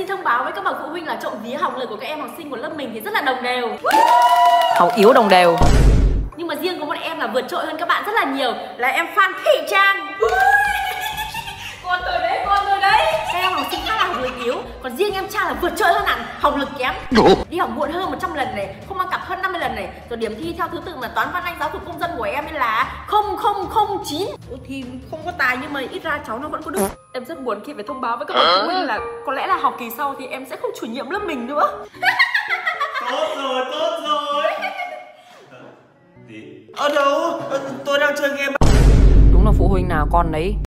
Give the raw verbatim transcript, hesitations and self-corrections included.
xin thông báo với các bậc phụ huynh là trộm vía học lực của các em học sinh của lớp mình thì rất là đồng đều. Học yếu đồng đều. Nhưng mà riêng có một em là vượt trội hơn các bạn rất là nhiều, là em Phan Thị Trang. Con tôi đấy, con tôi đấy. Các em học sinh khác là học lực yếu, còn riêng em Trang là vượt trội hơn hẳn, học lực kém. Đi học muộn hơn một trăm lần này, không mang cặp hơn năm mươi lần này. Rồi điểm thi theo thứ tự mà toán, văn, anh, giáo dục công dân của em ấy là không không không chín. Ủa thì không có tài nhưng mà ít ra cháu nó vẫn có đức. Em rất buồn khi phải thông báo với các bậc phụ huynh là có lẽ là học kỳ sau thì em sẽ không chủ nhiệm lớp mình nữa. Tốt rồi, tốt rồi. Ở đâu? Tôi đang chơi game. Đúng là phụ huynh nào con đấy.